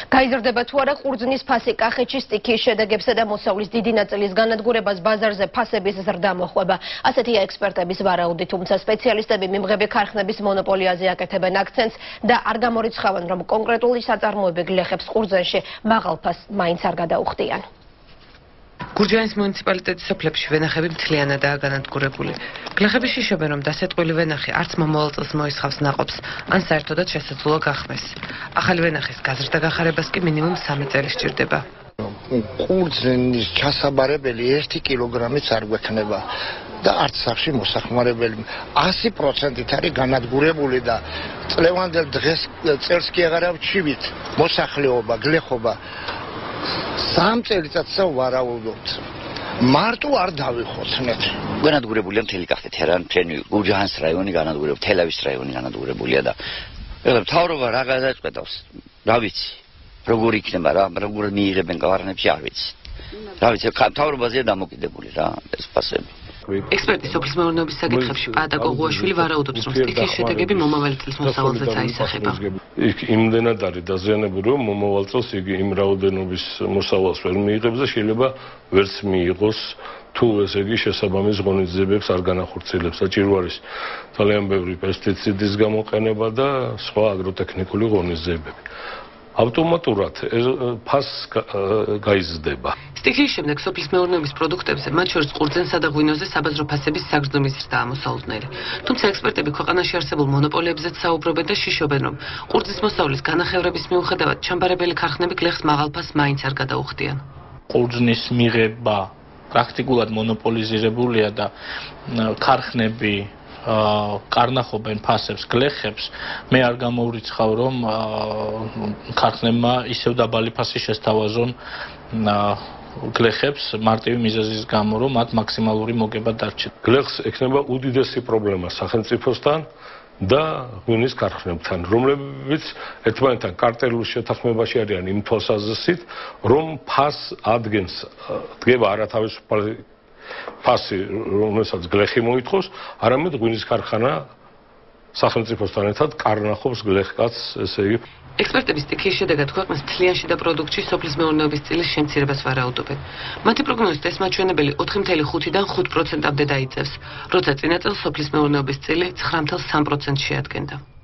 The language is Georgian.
გაიზრდება თუ არა ყურძნის ფასი კახეთში სტიქიის შედეგებსა და მოსავლის დიდი ნაწილის განადგურებას ბაზარზე ფასების ზრდა მოჰყვება. ასეთია ექსპერტების ვარაუდი, თუმცა სპეციალისტები მიმღები ქარხნების მონოპოლიაზე აკეთებენ აქცენტს და არ გამორიცხავენ, რომ კონკრეტული საწარმოები გლეხებს ყურძენში მაღალ ფასს მაინც არ გადაუხდიან. გურჯაანის მუნიციპალიტეტის სოფლებში ვენახები მთლიანადაა განადგურებული. გლეხები შიშობენ, რომ დასეტყვილი ვენახი არც მომავალ წელს მოისხავს ნაყოფს, ან საერთოდაც შესაძლოა გახმეს. ახალი ვენახის გაზრდა გახარებას კი მინიმუმ 3 წელი სჭირდება. ყურძნის ჩასაბარებელი 1 კილოგრამიც არ გვექნება და არც სახში მოსახმარებელი 100%-ით არის განადგურებული და წლევანდელ დღეს წელს კი აღარ ავჩივით მოსახლეობა, გლეხობა 3 წელიწადსა ვარაუდობთ. მარტო არ დავიხოცნეთ. განადგურებულია მთელი კახეთი, რა მთელი გურჯაანის რაიონი განადგურებულია, თელავის რაიონი განადგურებულია და ეხლა მთავრობა რა გადაწყვეტავს? რა ვიცი. როგორ იქნება რა, როგორ მიიღებენ კავარნებში არ ვიცი. რა ვიცი, მთავრობაზეა დამოკიდებული რა ეს ფასები. ექსპერტი სოფლის მეურნეობის საკითხებში პაატა გოღუაშვილი ვარაუდობს, რომ სტიქიის შედეგები მომავალ წლის მოსავალზეც აისახება. იქ იმდენად არის დაზიანებული, რომ მომავალ წელს იგი იმ რაოდენობის მოსავალს ვერ მიიღებს და შეიძლება ვერც მიიღოს, თუ ესე იგი შესაბამის ღონისძიებებს არ განახორციელებს. საჭირო არის ძალიან ბევრი პესტიციდის გამოყენება და სხვა აგროტექნიკური ღონისძიებები. ავტომატურად ფასს გაიზრდება. სტიქიის შემდეგ სოფლის მეურნეობის პროდუქტებზე, მათ შორის ყურძენსა და ღვინოზე საბაზრო ფასების საგრძნობის ზრდაა მოსალოდნელი. თუმცა ექსპერტები ქვეყანაში არსებულ მონოპოლიებზეც საუბრობენ და შიშობენ, რომ ყურძნის მოსავლის განახევრების მიუხედავად ჩამბარებელი ქარხნები გლეხს მაღალ ფასს მაინც არ გადაუხდიან. ყურძნის მიღება პრაქტიკულად მონოპოლიზირებულია და ქარხნები კარნახობენ ფასებს გლეხებს. მე არ გამოვრიცხავ, რომ ქარხნებმა ისევ დაბალი ფასი შესთავაზონ გლეხებს მარტივი მიზეზის გამო, რომ მათ მაქსიმალური მოგება დარჩეთ. გლეხს ექნება უდიდესი პრობლემა სახელმწიფოსთან და ღვინის ქარხნებთან, რომლებიც ერთმანეთთან კარტელურ შეთანხმებაში არიან იმ თვალსაზრისით, რომ ფასს დგება არათავისუფალი ფასი, რომელსაც გლეხი მოითხოვს, არამედ ღვინის ქარხანა სახელმწიფოსთან ერთად კარნახობს გლეხკაცს, ესე იგი. ექსპერტები სტიქიის შედეგად ქვეყნის მთლიან შიდა პროდუქტში სოფლის მეურნეობის წილის შემცირებას ვარაუდობენ. მათი პროგნოზით ეს მაჩვენებელი 4,5-დან 5%-მდე დაიწევს, როცა წინა წელს სოფლის მეურნეობის წილი 9,3%-ს შეადგენდა.